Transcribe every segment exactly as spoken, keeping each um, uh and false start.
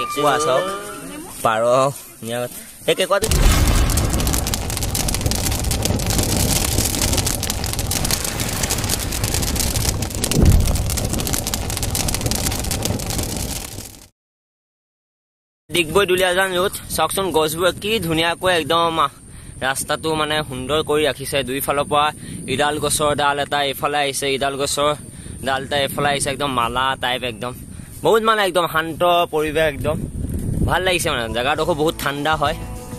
কেঁকুৰা চাওক পাৰ এই কেঁকুৰাটো ডিগবৈ দুলীয়াজান ৰোড চাওকচোন গছবোৰ কি ধুনীয়াকৈ একদম ৰাস্তাটো মানে সুন্দৰ কৰি ৰাখিছে দুইফালৰ পৰা ইডাল গছৰ ডাল এটা এইফালে আহিছে ইডাল গছৰ ডাল এটা এইফালে আহিছে একদম মালা টাইপ একদম বহুত মানে একদম শান্ত পৰিৱেশ একদম ভাল লাগিছে মানে জেগাডোখৰ বহুত ঠাণ্ডা হয়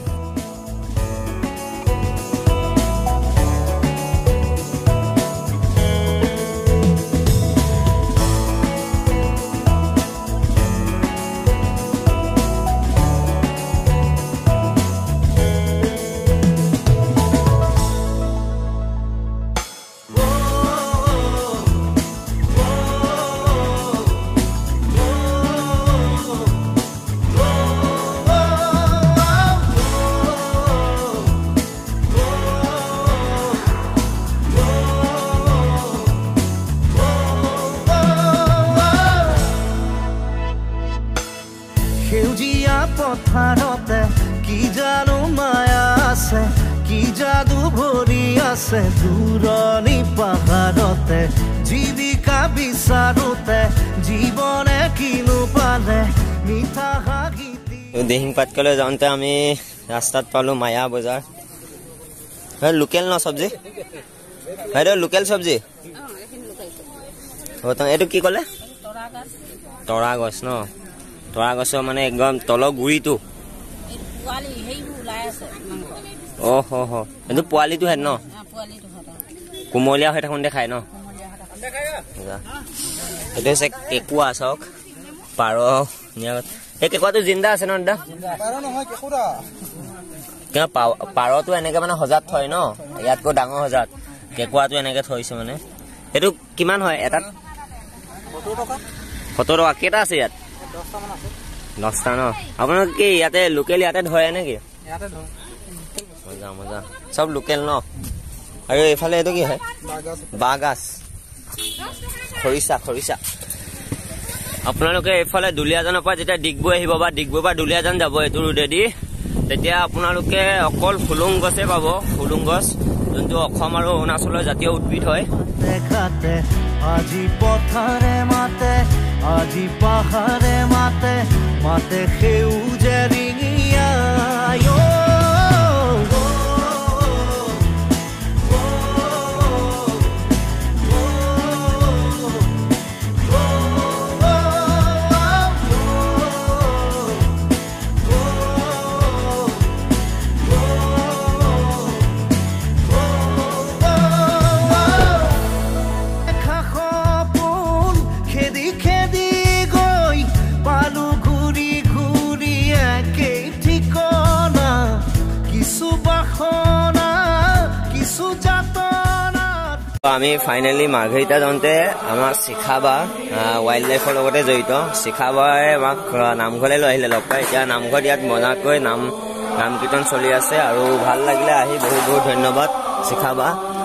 সেউজীয়া পথাৰতে কি জানো মায়া আছে কি যাদু ভৰি আছে দূৰণি পাহাৰতে জীৱিকা বিচাৰোতে জীৱনে কিনো পালে মিঠা হাগিতি দিহিংপাটকলৈ যাওঁতে আমি ৰাস্তাত পালো মায়া বজাৰ লোকেল ন চব্জি বাইদেউ লোকেল চব্জি এইটো কি ক'লে তৰা গছ ন তৰা গছৰ মানে একদম তলৰ গুৰিটো অহ হ এইটো পোৱালিটো হেন ন কোমলীয়া হৈ থাকোঁতে খায় ন এইটো হৈছে কেঁকুৰা চাওক পাৰ এই কেঁকুৰাটো জিন্দা আছে ন দাদা পাৰটো এনেকে মানে সজাত থয় ন ইয়াতকৈ ডাঙৰ সজাত কেঁকুৰাটো এনেকে থৈছে মানে এইটো কিমান হয় এটাত সত্তৰ টকা কেইটা আছে ইয়াত দহটা ন আপোনালোক কি ইয়াতে লোকেল ইয়াতে ধৰে নেকি মজা মজা চব লোকেল ন আৰু এইফালে এইটো কি হয় বাঁহগাজ খৰিচা খৰিচা আপোনালোকে এইফালে দুলীয়াজানৰ পৰা যেতিয়া ডিগবৈ আহিব বা ডিগবৈৰ পৰা দুলীয়াজান যাব এইটো ৰোডেদি তেতিয়া আপোনালোকে অকল ফুলুং গছে পাব ফুলুং গছ যোনটো অসম আৰু অৰুণাচলৰ জাতীয় উদ্ভিদ হয় আজি পথাৰে মাতে আজি পাহাৰে মাতে মাতে সেউজে ৰিঙিয়া আমি ফাইনেলি মাৰ্ঘেৰিটা যাওঁতে আমাৰ শিখাবা ৱাইল্ড লাইফৰ লগতে জড়িত শিখাবাই আমাক নামঘৰলৈ লৈ আহিলে লগ পাই এতিয়া নামঘৰত ইয়াত মজাকৈ নাম নাম কীৰ্তন চলি আছে আৰু ভাল লাগিলে আহি বহুত বহুত ধন্যবাদ শিখাবা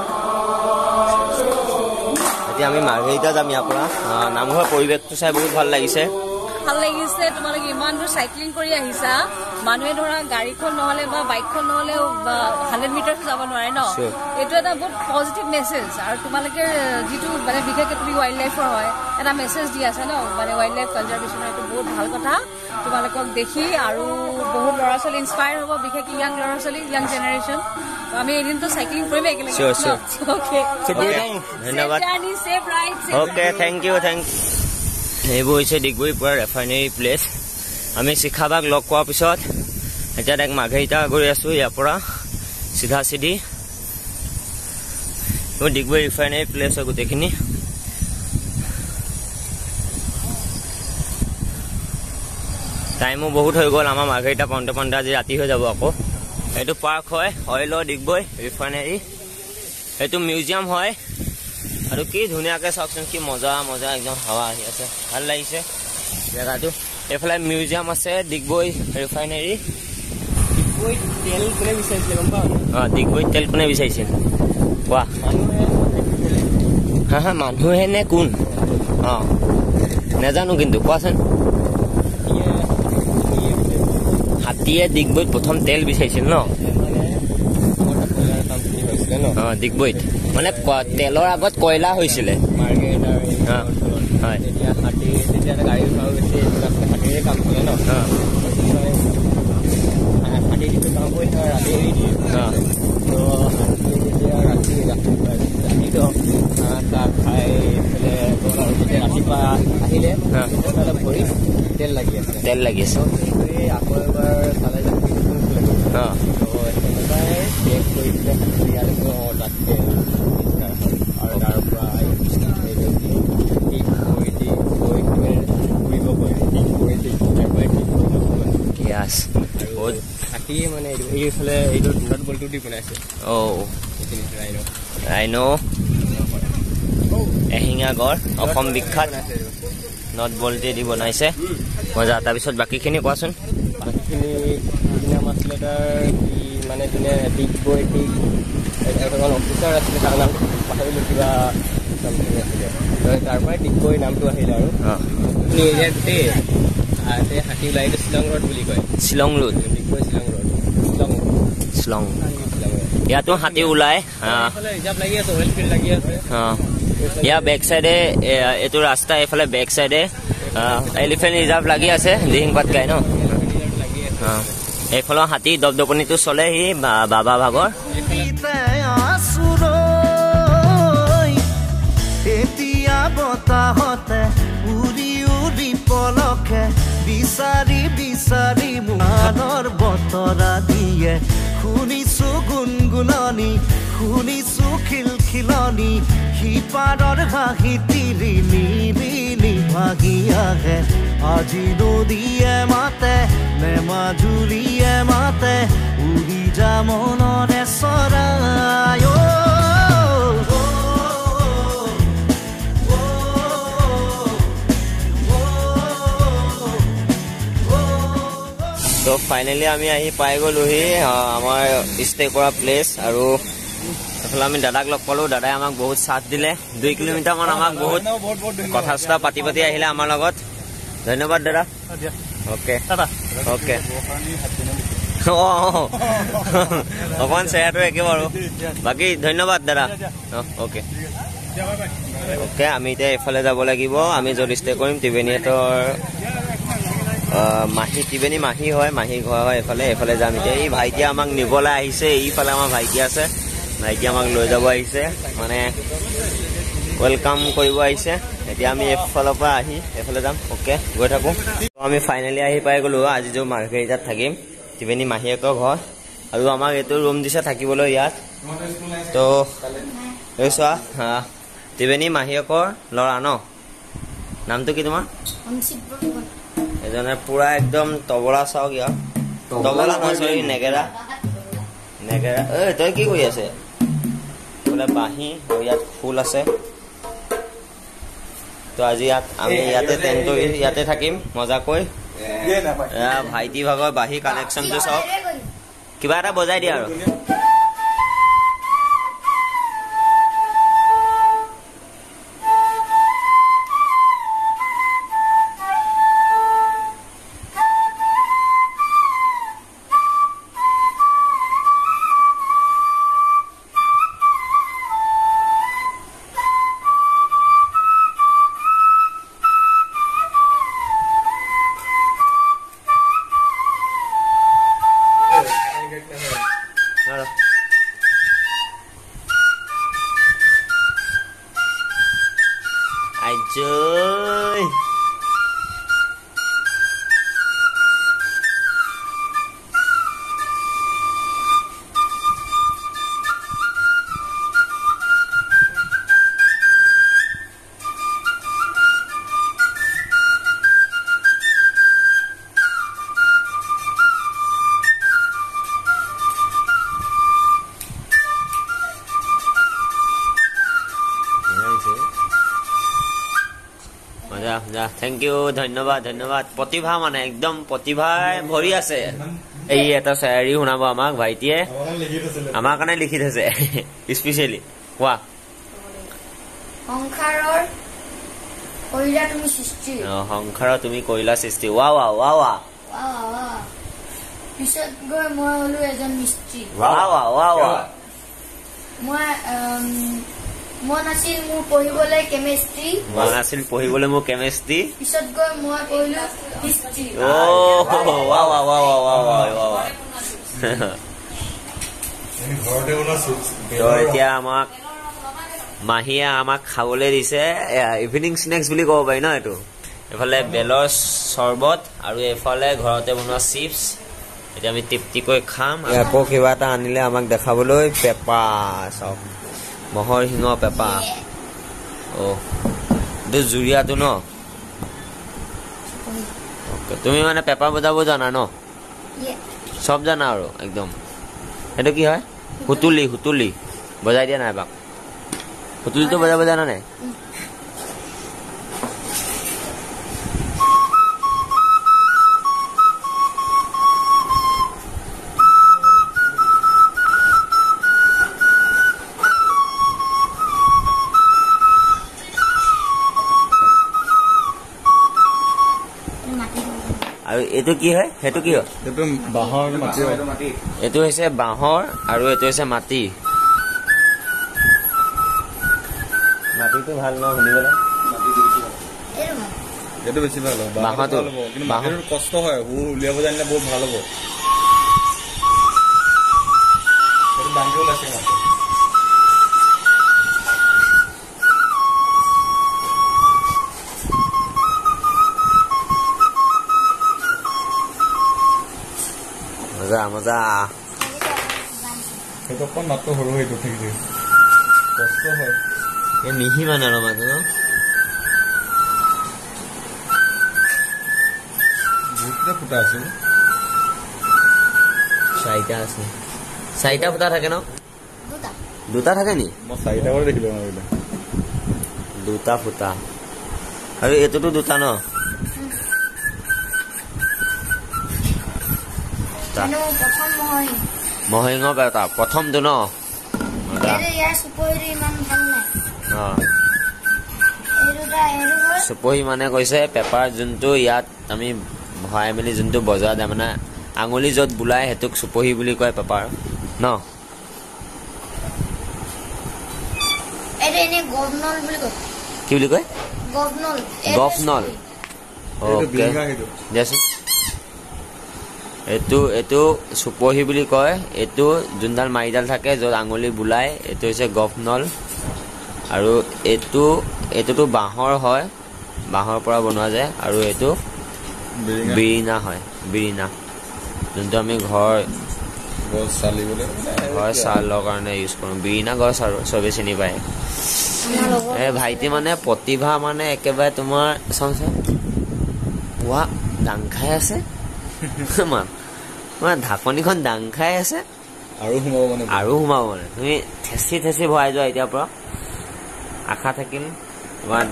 এতিয়া আমি মাৰ্ঘেৰিটা যাম ইয়াৰ পৰা নামঘৰৰ পৰিৱেশটো চাই বহুত ভাল লাগিছে ভাল লাগিছে তোমালোকে ইমান দূৰ চাইক্লিং কৰি আহিছা মানুহে ধৰা গাড়ীখন নহলে বা বাইকখন নহলে হাণ্ড্ৰেড মিটাৰ যাব নোৱাৰে ন এইটো এটা বহুত পজিটিভ মেছেজ আৰু তোমালোকে যিটো মানে বিশেষকৈ তুমি ৱাইল্ড লাইফৰ হয় এটা মেছেজ দি আছে ন মানে ৱাইল্ড লাইফ কনজাৰ্ভেশ্যনৰ এইটো বহুত ভাল কথা তোমালোকক দেখি আৰু বহুত ল'ৰা ছোৱালী ইনস্পায়াৰ হ'ব বিশেষকৈ ইয়াং ল'ৰা ছোৱালী ইয়াং জেনেৰেশ্যন আমি এদিনতো চাইক্লিং কৰিম একেলগে ধন্যবাদ অ'কে থেংক ইউ থেংক এইবোৰ হৈছে ডিগবৈৰ পৰা ৰেফাইনেৰী প্লেচ আমি শিখাবাক লগ পোৱাৰ পিছত এতিয়া এক মাৰ্ঘেৰিটা গৈ আছো ইয়াৰ পৰা চিধা চিধি ডিগবৈ ৰিফাইনেৰী প্লেচ হয় গোটেইখিনি টাইমো বহুত হৈ গ'ল আমাৰ মাৰ্ঘেৰিটা পাওঁতে পাওঁতে আজি ৰাতি হৈ যাব আকৌ এইটো পাৰ্ক হয় অইলৰ ডিগবৈ ৰিফাইনেৰী এইটো মিউজিয়াম হয় আৰু কি ধুনীয়াকৈ চাওকচোন কি মজা মজা একদম হাৱা আহি আছে ভাল লাগিছে জেগাটো এইফালে মিউজিয়াম আছে ডিগবৈ ৰিফাইনেৰী ডিগবৈ তেল কোনে বিচাৰিছিলে গম পাওঁ অঁ ডিগবৈ তেল কোনে বিচাৰিছিল কোৱা হা হা মানুহে নে কোন অঁ নাজানো কিন্তু কোৱাচোন হাতীয়ে ডিগবৈত প্ৰথম তেল বিচাৰিছিল ন ডিগবৈত মানে তেলৰ আগত কয়লা হৈছিলে তেল লাগি আছে তেল লাগি আছে আকৌ এবাৰ চালে হাতী মানে এইফালে এইটো নট বলটো দি বনাইছে অ ৰাইনো এশিঙা গড় অসম বিখ্যাত নট বল্টে দি বনাইছে মজা তাৰপিছত বাকীখিনি কোৱাচোন বাকীখিনি নাম আছিলে তাৰ মানে যোনে ডিগবৈ ঠিক এজন অফিচাৰ আছিলে তাৰ নামটো পাহৰিলোঁ কিবা নামটো আছিলে তাৰ পৰাই ডিগবৈ নামটো আহিলে আৰু এৰিয়াৰ গোটেই হাতী ওলাই এইটো শ্বিলং ৰোড বুলি কয় শ্বিলং ৰোড ডিগবৈ শ্বিলং ৰোড শ্বিলং শ্বিলং ইয়াতো হাতী ওলাই ৰিজাৰ্ভ লাগি আছে অইল ফিল্ড লাগি আছে ইয়াৰ বেক চাইডে এইটো ৰাস্তা এইফালে বেক চাইডে এলিফেণ্ট ৰিজাৰ্ভ লাগি আছে দিহিং পাটকাই ন এইফালৰ হাতী দপদপনিটো চলে সি বাবা ভাগৰ এতিয়া বতাহতে উৰি উৰি পলকে বিচাৰি বিচাৰি মনৰ বতৰা দিয়ে শুনিছো গুণগুণনি শুনিছো খিলখিলনি সিপাৰৰ হাঁহি তিৰি নিৰি ভাগি আহে আজি নদীয়ে মাতে নে মাজুলীয়ে মাতে উৰি যা মনৰে চৰাই তো ফাইনেলি আমি আহি পাই গ'লোহি আমাৰ ষ্টে কৰা প্লেচ আৰু এইফালে আমি দাদাক লগ পালোঁ দাদাই আমাক বহুত চাথ দিলে দুই কিলোমিটাৰমান আমাক বহুত কথা চথা পাতি পাতি আহিলে আমাৰ লগত ধন্যবাদ দাদা অ'কে অ'কে অঁ অকণমান চেহেৰাটো একে বাৰু বাকী ধন্যবাদ দাদা অঁ অ'কে অ'কে আমি এতিয়া এইফালে যাব লাগিব আমি য'ত ষ্টে কৰিম ত্ৰিবেণীহঁতৰ মাহী ত্ৰিবেণী মাহী হয় মাহী ঘৰ হয় এইফালে এইফালে যাম এতিয়া এই ভাইটিয়ে আমাক নিবলৈ আহিছে এইফালে আমাৰ ভাইটি আছে ভাইটি আমাক লৈ যাব আহিছে মানে ৱেলকাম কৰিব আহিছে এতিয়া আমি এইফালৰ পৰা আহি এইফালে যাম অ'কে গৈ থাকোঁ আমি ফাইনেলি আহি পাই গ'লোঁ আজি য'ত মাৰ্ঘেৰিটাত থাকিম ত্ৰিবেণী মাহীয়েকৰ ঘৰ আৰু আমাক এইটো ৰুম দিছে থাকিবলৈ ইয়াত তো এই চোৱা ত্ৰিবেণী মাহীয়েকৰ ল'ৰা ন নামটো কি তোমাৰ এজনে পুৰা একদম তবলা চাওক ইয়াৰ তবলা নহয় চৰি নেগেৰা নেগেৰা ঐ তই কি কৰি আছে বোলে বাঁহী আৰু ইয়াত ফুল আছে তো আজি ইয়াত আমি ইয়াতে টেণ্ট ইয়াতে থাকিম মজাকৈ ভাইটি ভাগৰ বাঁহী কালেকশ্যনটো চাওক কিবা এটা বজাই দিয়া আৰু Joy. Thank you, ধন্যবাদ ধন্যবাদ প্ৰতিভা মানে একদম প্ৰতিভাই ভৰি আছে এই এটা শায়ৰী শুনাব আমাক ভাইটিয়ে আমাৰ কাৰণে লিখি থৈছে স্পেশালি কোৱা সংখাৰৰ কইলা তুমি সৃষ্টি অ সংখাৰৰ তুমি কইলা সৃষ্টি ৱা ৱা ৱা ৱা পিছত গৈ মই হলো এজন মিস্ত্ৰী वाह वाह वाह वाह মই মন আছিল মোৰ পঢ়িবলৈ কেমিষ্ট্ৰি মন আছিল পঢ়িবলৈ মোৰ কেমিষ্ট্ৰি পিছত গৈ মই পঢ়িলো হিষ্ট্ৰী ও वाह वाह वाह वाह वाह वाह ঘৰতে বনা চিপছ তো এতিয়া আমাক মাহিয়া আমাক খাবলৈ দিছে ইভিনিং স্নেক্স বুলি ক'ব পাৰি ন এইটো এফালে বেলৰ চৰবত আৰু এফালে ঘৰতে বনোৱা চিপছ এতিয়া আমি তৃপ্তিকৈ খাম আকৌ কিবা এটা আনিলে আমাক দেখাবলৈ পেপা চব মহৰ শিঙ পেপা অ এইটো জুৰিয়াটো ন তুমি মানে পেপা বজাব জানা ন সব জানা আৰু একদম এইটো কি হয় হুতুলি হুতুলি বজাই দিয়া নাই বাক হুতুলিটো বজাব জানা নাই আৰু এটো কি হয় হেতু কি হয় এটো বাহৰ মাটি এটো হৈছে বাহৰ আৰু এটো হৈছে মাটি মাটিটো ভাল ন শুনিবলে এটো বেছি ভাল হ'ব বাহটো কিন্তু মাটিৰ কষ্ট হয় হু উলিয়াব জানিলে বহুত ভাল হ'ব এটো ডাঙৰ আছে মাটি মজা মজা সেইটো কোন মাত্ৰ সৰু হৈ থাকে কষ্ট হয় এ মিহি মানে আৰু মানে ন বহুতটা ফুটা আছে চাৰিটা আছে চাৰিটা ফুটা থাকে ন দুটা দুটা থাকে নি মই চাৰিটা কৰি দেখিলো মই দুটা ফুটা আৰু এটোটো দুটা ন জানো প্ৰথম নহয় মহিঙ পেটা প্ৰথমটো ন এৰে ইয়াৰ সুপৰি ইমান ভাল নাই অ এৰুটা এৰু হয় সুপহি মানে কৈছে পেপাৰ যোনটো ইয়াত আমি ভৰাই মেলি যোনটো বজা দে মানে আঙুলি য'ত বুলাই হেতুক সুপহি বুলি কয় পেপাৰ ন এৰে এনে গভনল বুলি কয় কি বুলি কয় গভনল গভনল ওকে দেচোন এটো এটো সুপহি বুলি কয় এটো যোনডাল মাৰিডাল থাকে য'ত আঙুলি বুলাই এটো হৈছে গভনল আৰু এটো এটোটো বাঁহৰ হয় বাঁহৰ পৰা বনোৱা যায় আৰু এটো বিৰিনা হয় বিৰিনা যোনটো আমি ঘৰ গছ চালিবলৈ ঘৰ চালৰ কাৰণে ইউজ কৰোঁ বিৰিনা গছ আৰু চবেই চিনি পায় এ ভাইটি মানে প্ৰতিভা মানে একেবাৰে তোমাৰ চাওঁচোন ৱা ডাং খাই আছে মান মানে ঢাকনিখন ডাং খাই আছে আৰু সোমাব মানে আৰু সোমাব মানে তুমি ঠেচি ঠেচি ভৰাই যোৱা এতিয়াৰ পৰা আশা থাকিল তোমাৰ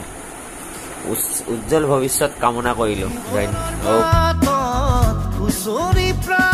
উজ্জ্বল ভৱিষ্যত কামনা কৰিলো।